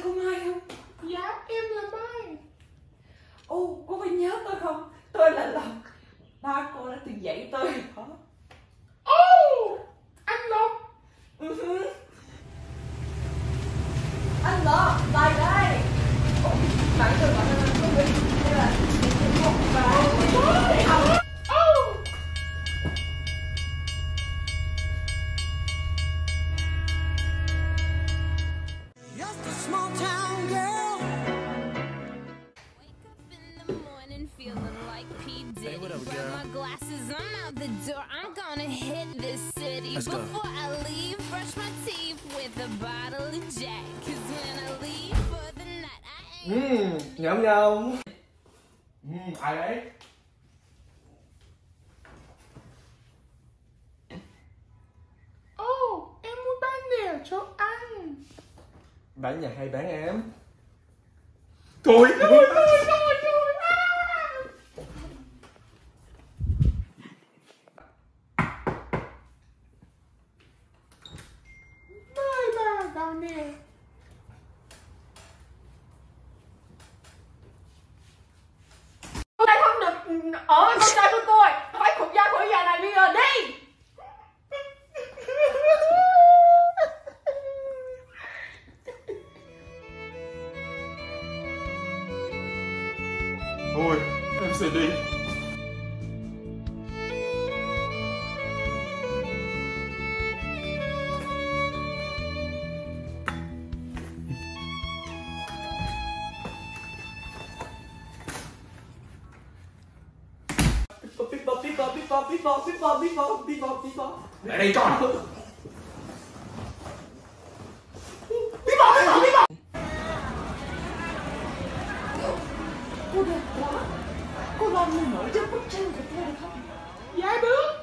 cô Mai không? Dạ em là Mai. Ồ, cô có nhớ tôi không? Tôi là Lộc. Ba cô đã từng dạy tôi đó. Ồ, anh Lộc. Anh Lộc, lại đây. Ồ, bạn tôi gọi là cô Vinh. Đây là một bạn để học. Hey, what up, girl? My glasses, I'm out the door. I'm gonna hit this city. Let's go. Before I leave, brush my teeth with a bottle of Jack. 'Cause when I leave for the night, I ain't Nhõm nhông. Ai đấy? Ồ, em muốn bán nè cho anh. Bán nhà hay bán em? Trời ơi, trời ơi, trời ơi. Mời bà vào nè. Con trai không được ở với con trai của tôi. Phải khục ra khỏi nhà này bây giờ đi. Thôi, em sẽ đi. Lại đây con. Cô đẹp quá. Cô làm người nổi trên bức tranh của tôi được không? Dạ được.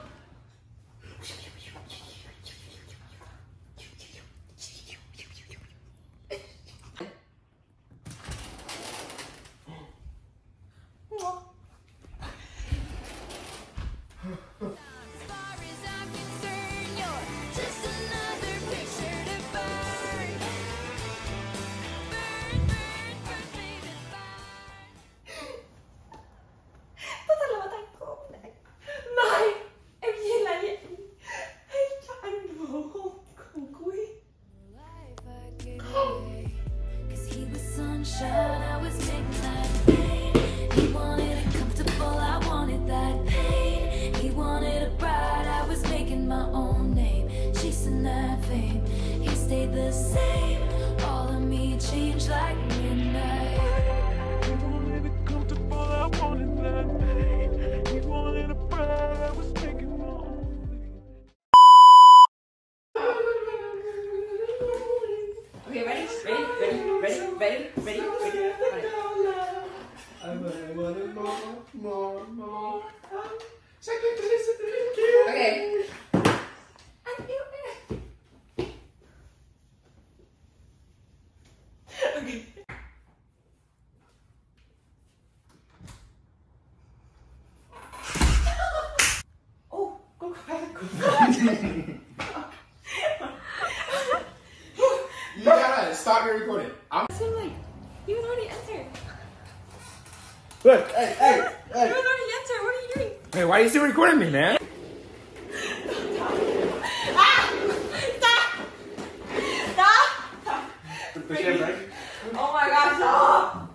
as far as I'm concerned, you're just another picture to burn. Burn, burn, burn, baby, burn. Tôi thật là thằng cô này. Này, em nhìn lại vậy. Hãy cho anh nụ hôn cùng cuối. Life I gave away, 'cause he was sunshine, I was midnight rain. He wanted it comfortable, I wanted that pain. He wanted a bride, I was making my own name, chasing that fame. He stayed the same, all of me changed like midnight. He wanted it comfortable, I wanted that pain. He wanted a bride, I was making my own name. Okay, ready? I wanna more. Okay. Anh yêu em. Okay. Oh, cô khoe của You gotta stop your recording. I'm. I feel like you already entered. Look, hey. You already entered. What are you doing? Hey, why are you still recording me, man? Stop! Push it, right? Oh my gosh, stop!